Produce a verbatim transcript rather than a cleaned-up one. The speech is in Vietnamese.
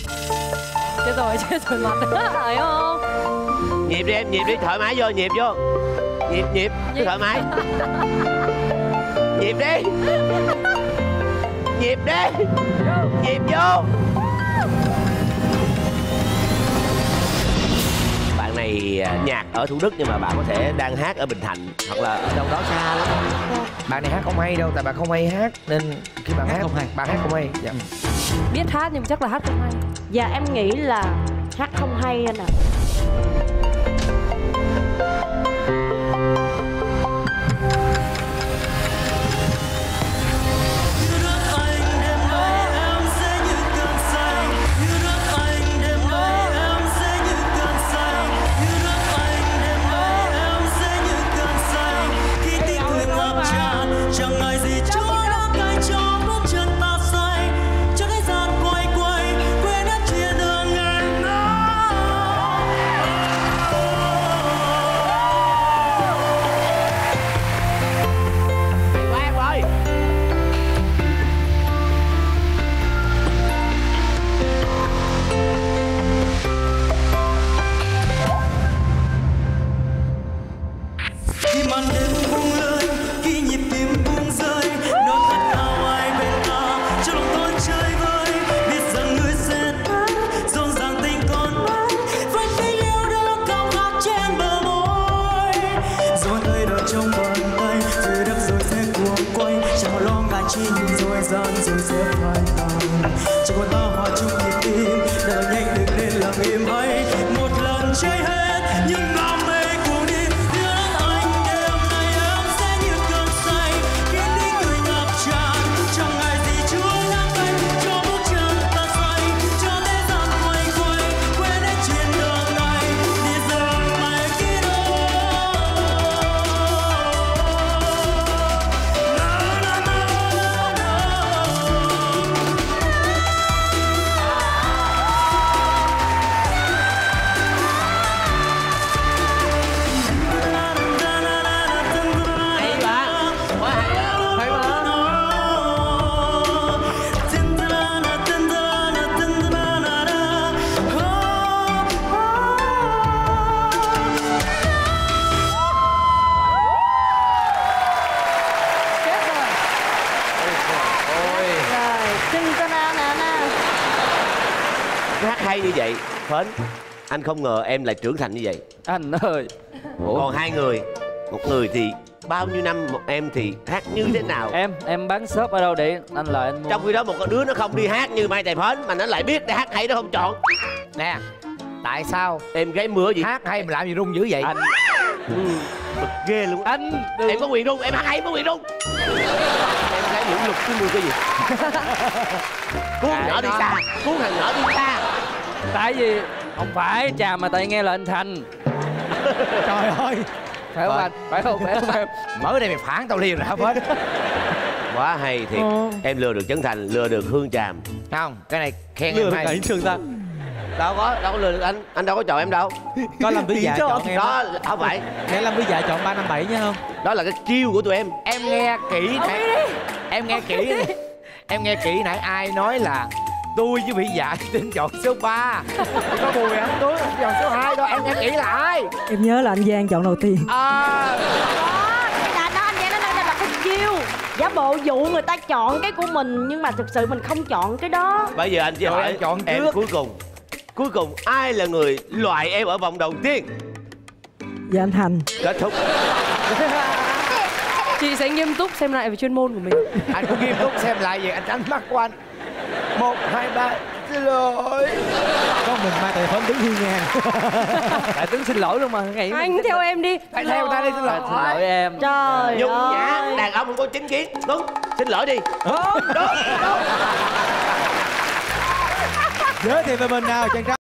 Chết rồi, chết rồi mặt phải không? Nhịp đi em, nhịp đi, thoải mái vô, nhịp vô. Nhịp, nhịp, cứ thoải mái. Nhịp đi. Nhịp đi. Nhịp vô. Bạn này nhạc ở Thủ Đức nhưng mà bạn có thể đang hát ở Bình Thạnh hoặc là ở đâu đó xa lắm. Bạn này hát không hay đâu, tại bạn không hay hát nên khi bạn hát, hát không hay, bạn hát không hay. Dạ. Biết hát nhưng chắc là hát không hay. Dạ em nghĩ là hát không hay anh ạ. Hay như vậy Phến, anh không ngờ em lại trưởng thành như vậy. Anh ơi. Ủa? Còn hai người, một người thì bao nhiêu năm, một em thì hát như thế nào? Em em bán shop ở đâu để anh lại anh mua. Trong khi đó một con đứa nó không đi hát như Mai Tài Phến mà nó lại biết để hát hay, nó không chọn. Nè, tại sao em gái mưa gì hát hay mà làm gì rung dữ vậy? Anh ừ, bực ghê luôn. Anh đừng... em có quyền rung, em hát hay có quyền rung. Em gái những lục cái mưa cái gì? Cuốn thằng nhỏ đi xa, cuốn thằng nhỏ đi xa. Tại vì không phải chà mà tại nghe là anh Thành. Trời ơi, phải không anh? Phải không? Phải không em? Mới đây mày phản tao liền rồi hả Phến? Quá hay thiệt. Ừ. Em lừa được Trấn Thành, lừa được Hương Tràm. Không, cái này khen lừa em được hay. Cảnh Trường ta. Đâu có, đâu có lừa được anh. Anh đâu có chọn em đâu. Có làm Bí Dạ chọn em đó. Không phải. Nghe Lâm Bí Dạ chọn ba năm bảy nhá không? Đó là cái chiêu của tụi em. Em nghe kỹ nãy. Em nghe kỹ đi. Em nghe kỹ nãy ai nói là tôi với Vĩ Dạ tin chọn số ba. Có Bùi anh Tuấn chọn số hai đâu. Em nghe kỹ là ai? Em nhớ là anh Giang chọn đầu tiên. À. Đó, đó anh Giang nó nói là cái chiêu giả bộ dụ người ta chọn cái của mình nhưng mà thực sự mình không chọn cái đó. Bây giờ anh chỉ hỏi em chọn em trước. cuối cùng. Cuối cùng ai là người loại em ở vòng đầu tiên? Dạ anh Thành. Kết thúc. Chị sẽ nghiêm túc xem lại về chuyên môn của mình. Anh cũng nghiêm túc xem lại về anh tránh mắt của anh. Một, hai, ba. Xin lỗi. Có mình Mai Tài Phến đứng hiên ngang. Đại tướng xin lỗi luôn mà. Ngày Anh theo em đi. Hãy theo ta đi, xin lỗi. Xin lỗi em. Trời Nhung ơi. nhã, đàn ông không có chính kiến. Đúng, xin lỗi đi. Đúng, đúng, đúng. Giới thiệu về mình nào chàng trai.